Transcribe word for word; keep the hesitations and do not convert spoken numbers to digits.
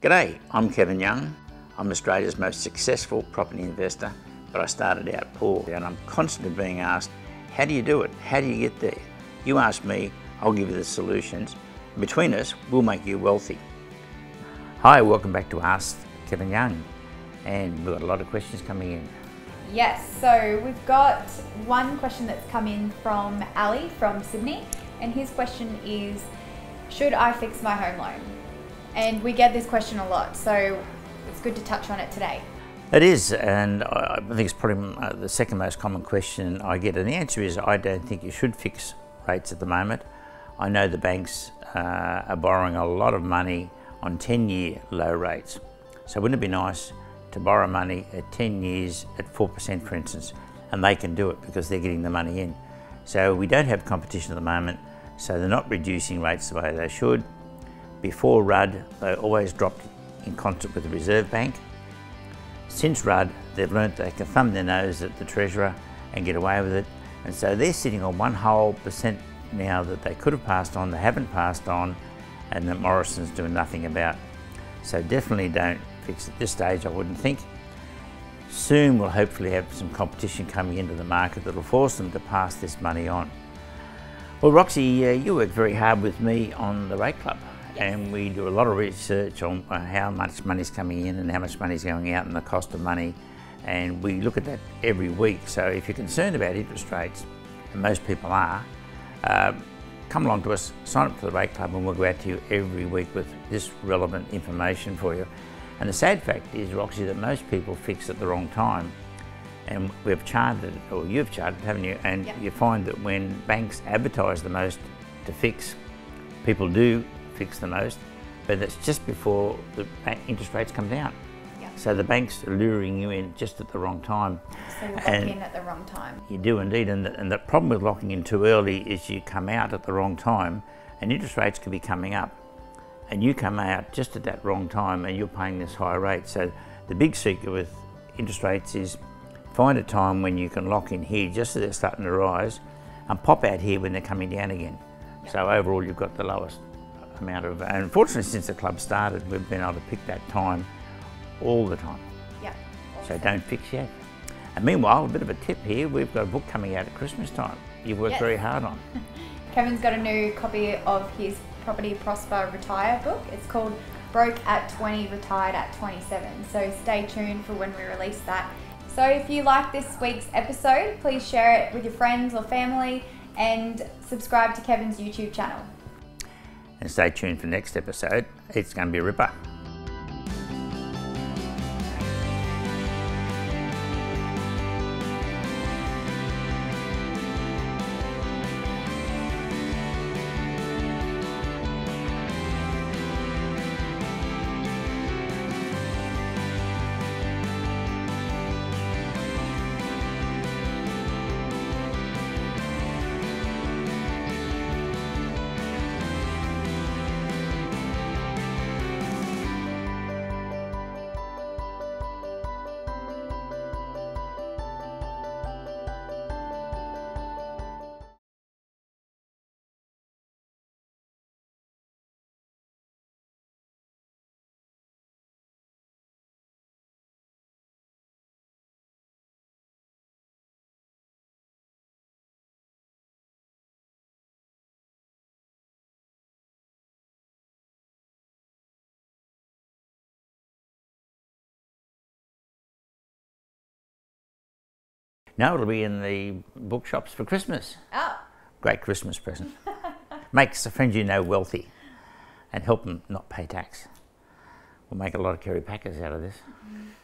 G'day, I'm Kevin Young. I'm Australia's most successful property investor, but I started out poor and I'm constantly being asked, how do you do it? How do you get there? You ask me, I'll give you the solutions. Between us, we'll make you wealthy. Hi, welcome back to Ask Kevin Young. And we've got a lot of questions coming in. Yes, so we've got one question that's come in from Ali from Sydney, and his question is, should I fix my home loan? And we get this question a lot, so it's good to touch on it today. It is, and I think it's probably the second most common question I get, and the answer is I don't think you should fix rates at the moment. I know the banks uh, are borrowing a lot of money on ten year low rates, so wouldn't it be nice to borrow money at ten years at four percent, for instance, and they can do it because they're getting the money in. So we don't have competition at the moment, so they're not reducing rates the way they should. Before Rudd, they always dropped in concert with the Reserve Bank. Since Rudd, they've learnt they can thumb their nose at the Treasurer and get away with it, and so they're sitting on one whole percent now that they could have passed on, they haven't passed on, and that Morrison's doing nothing about. So definitely don't fix at this stage, I wouldn't think. Soon we'll hopefully have some competition coming into the market that will force them to pass this money on. Well, Roxy, uh, you work very hard with me on the Rate Club. Yes. And we do a lot of research on uh, how much money's coming in and how much money's going out and the cost of money, and we look at that every week. So if you're concerned about interest rates, and most people are, uh, come along to us, sign up for the Rate Club, and we'll go out to you every week with this relevant information for you. And the sad fact is, Roxy, that most people fix at the wrong time. And we've charted, or you've charted, haven't you? And yep. You find that when banks advertise the most to fix, people do fix the most, but that's just before the interest rates come down. Yep. So the banks are luring you in just at the wrong time. So you lock and in at the wrong time. You do indeed, and the, and the problem with locking in too early is you come out at the wrong time, and interest rates could be coming up, and you come out just at that wrong time and you're paying this high rate. So the big secret with interest rates is find a time when you can lock in here just as they're starting to rise and pop out here when they're coming down again. Yep. So overall you've got the lowest amount of, and unfortunately since the club started we've been able to pick that time all the time. Yeah. So don't fix yet. And meanwhile, a bit of a tip here, we've got a book coming out at Christmas time you've worked yes. very hard on. Kevin's got a new copy of his Property Prosper Retire book. It's called Broke at twenty, Retired at twenty-seven. So stay tuned for when we release that. So if you like this week's episode, please share it with your friends or family and subscribe to Kevin's YouTube channel. And stay tuned for the next episode. It's going to be a ripper. No, it'll be in the bookshops for Christmas. Oh. Great Christmas present. Makes the friends you know wealthy and help them not pay tax. We'll make a lot of Kerry Packers out of this. Mm-hmm.